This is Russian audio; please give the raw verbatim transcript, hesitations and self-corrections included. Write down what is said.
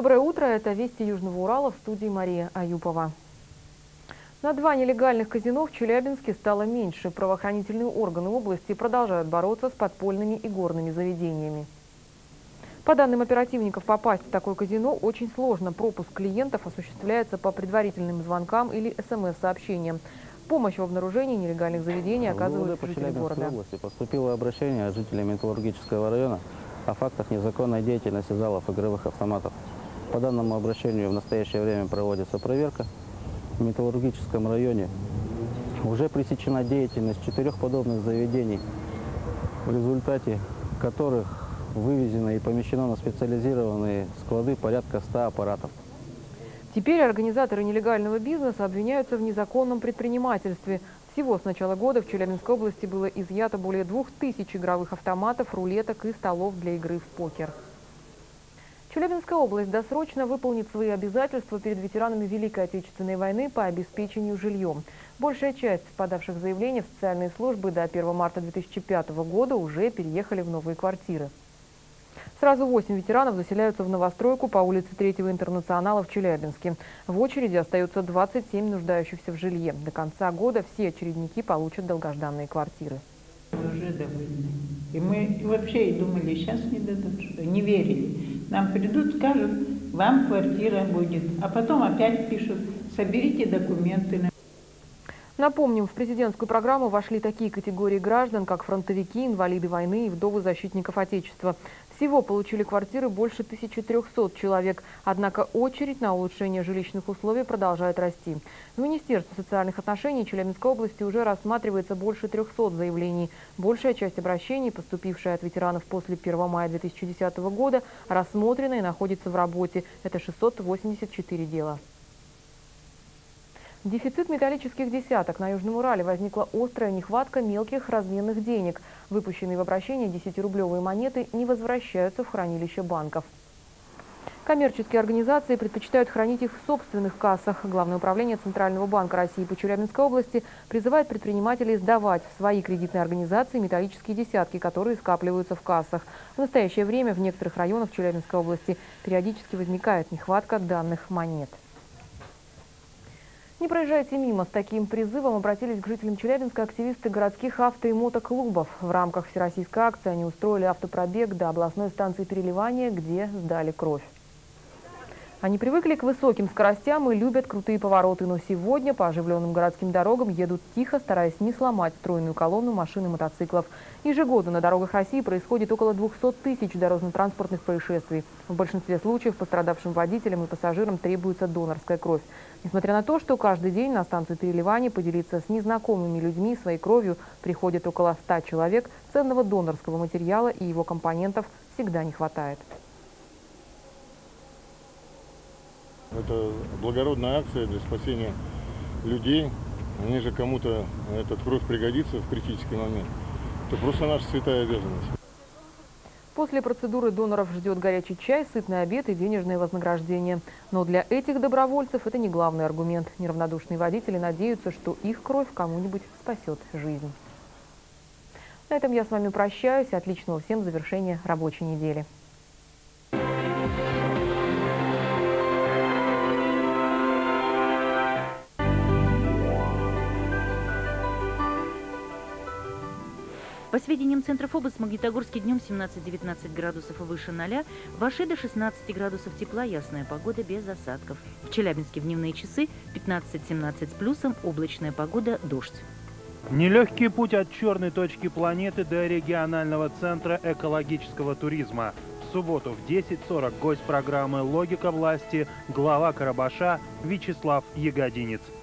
Доброе утро, это «Вести Южного Урала», в студии Мария Аюпова. На два нелегальных казино в Челябинске стало меньше. Правоохранительные органы области продолжают бороться с подпольными игорными заведениями. По данным оперативников, попасть в такое казино очень сложно. Пропуск клиентов осуществляется по предварительным звонкам или эс эм эс-сообщениям. Помощь в обнаружении нелегальных заведений оказывают жители города. В области поступило обращение от жителей Металлургического района о фактах незаконной деятельности залов игровых автоматов. По данному обращению в настоящее время проводится проверка. В Металлургическом районе уже пресечена деятельность четырех подобных заведений, в результате которых вывезено и помещено на специализированные склады порядка ста аппаратов. Теперь организаторы нелегального бизнеса обвиняются в незаконном предпринимательстве. Всего с начала года в Челябинской области было изъято более двух тысяч игровых автоматов, рулеток и столов для игры в покер. Челябинская область досрочно выполнит свои обязательства перед ветеранами Великой Отечественной войны по обеспечению жильем. Большая часть подавших заявления в социальные службы до первого марта две тысячи пятого года уже переехали в новые квартиры. Сразу восемь ветеранов заселяются в новостройку по улице Третьего Интернационала в Челябинске. В очереди остается двадцать семь нуждающихся в жилье. До конца года все очередники получат долгожданные квартиры. Уже довольны. И мы вообще и думали, сейчас не дадут, что не верили. Нам придут, скажут, вам квартира будет. А потом опять пишут, соберите документы. Напомним, в президентскую программу вошли такие категории граждан, как фронтовики, инвалиды войны и вдовы защитников Отечества. Всего получили квартиры больше тысячи трёхсот человек. Однако очередь на улучшение жилищных условий продолжает расти. В Министерстве социальных отношений Челябинской области уже рассматривается больше трёхсот заявлений. Большая часть обращений, поступившая от ветеранов после первого мая две тысячи десятого года, рассмотрена и находится в работе. Это шестьсот восемьдесят четыре дела. Дефицит металлических десяток. На Южном Урале возникла острая нехватка мелких разменных денег. Выпущенные в обращение десятирублевые монеты не возвращаются в хранилище банков. Коммерческие организации предпочитают хранить их в собственных кассах. Главное управление Центрального банка России по Челябинской области призывает предпринимателей сдавать в свои кредитные организации металлические десятки, которые скапливаются в кассах. В настоящее время в некоторых районах Челябинской области периодически возникает нехватка данных монет. Не проезжайте мимо. С таким призывом обратились к жителям Челябинска активисты городских авто- и мотоклубов. В рамках всероссийской акции они устроили автопробег до областной станции переливания, где сдали кровь. Они привыкли к высоким скоростям и любят крутые повороты, но сегодня по оживленным городским дорогам едут тихо, стараясь не сломать стройную колонну машин и мотоциклов. Ежегодно на дорогах России происходит около двухсот тысяч дорожно-транспортных происшествий. В большинстве случаев пострадавшим водителям и пассажирам требуется донорская кровь. Несмотря на то, что каждый день на станцию переливания поделиться с незнакомыми людьми своей кровью приходит около ста человек, ценного донорского материала и его компонентов всегда не хватает. Это благородная акция для спасения людей. Они же кому-то эта кровь пригодится в критический момент. Это просто наша святая обязанность. После процедуры доноров ждет горячий чай, сытный обед и денежное вознаграждение. Но для этих добровольцев это не главный аргумент. Неравнодушные водители надеются, что их кровь кому-нибудь спасет жизнь. На этом я с вами прощаюсь. Отличного всем завершения рабочей недели. По сведениям Центра ФОБОС, в Магнитогорске днем семнадцать-девятнадцать градусов и выше ноля, в Аше до шестнадцати градусов тепла, ясная погода без осадков. В Челябинске в дневные часы пятнадцать-семнадцать с плюсом, облачная погода, дождь. Нелегкий путь от черной точки планеты до регионального центра экологического туризма. В субботу в десять сорок гость программы «Логика власти» глава Карабаша Вячеслав Ягодинец.